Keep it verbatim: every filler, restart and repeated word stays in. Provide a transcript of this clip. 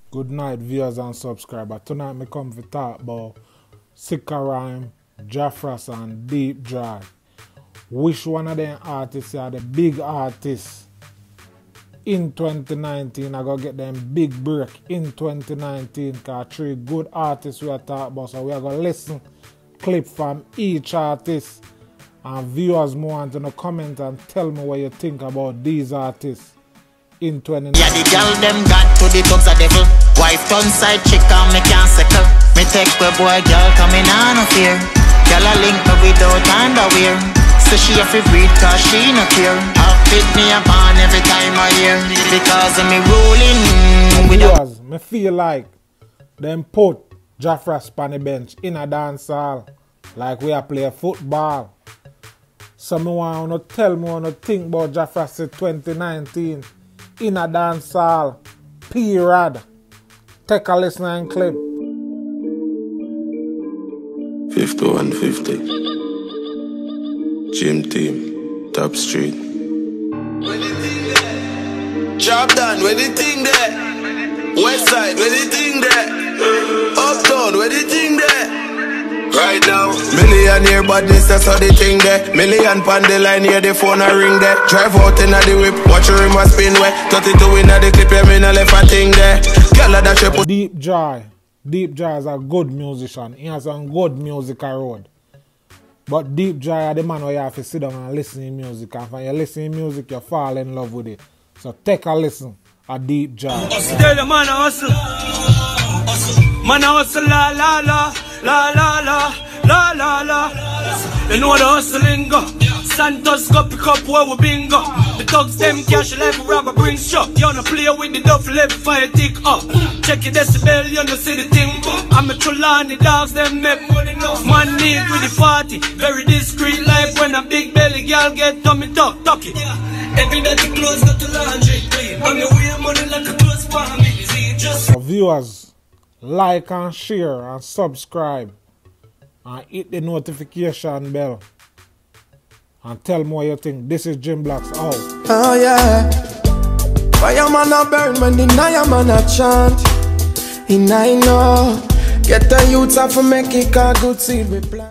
Good night, viewers and subscribers. Tonight me come to talk about Sicka Rhyme, Jah Frost and Deep Jai. Which one of them artists are the big artists in twenty nineteen? I go get them big break in twenty nineteen because three good artists we are talking about. So we are going to listen clip from each artist. And viewers more want to comment and tell me what you think about these artists in twenty nineteen. Yeah, the girl them got to the tubs a devil. Wife turn side chick and me can't settle. Me take the boy girl coming on no fear. Girl a link me without underwear. So she have to breathe cause she no care. I'll fit me upon every time I hear. Because of me rolling with viewers, me feel like them put Jah Frost on the bench in a dance hall like we are play football. So me want to tell me what you think about Jah Frost in twenty nineteen in a dance hall. Period. Take a listen and clip. fifty-one fifty. Gym team. Top street. Where the thing there? Job done. Where the thing there? West side. Where the thing there? Uptown. Where the thing there? Right now, millionaire badness, that's how they think there. Million pound the line, hear the phone a ring there. Drive out in the whip, watch your rim a spin where. thirty-two in the clip, yeah, me no left a thing there. Girl that she put Deep Jai. Deep Jai is a good musician. He has some good music road. But Deep Jai is the man where you have to sit down and listen to music. And when you listen to music, you fall in love with it. So take a listen at Deep Jai. Tell the man a hustle. Man a hustle, la la la. La la la, la la la. They know the hustling go. Santos go pick up where we bingo. The thugs them cash like a robber bring shot. You wanna play with the duffel every fire tick up. Check your decibel, you know see the thing. I'm a Trelawney dogs them make money enough. Man need with the party. Very discreet life when a big belly girl get tummy tuck, tuck it. Every dirty clothes got to laundry clean. On your way money like a clothes for me. Just for viewers, like and share and subscribe and hit the notification bell and tell me what you think. This is Jim Blacks out. Oh yeah. Fireman a burn when the fireman a chant. And I know get the youths off to make it a good seed we plant.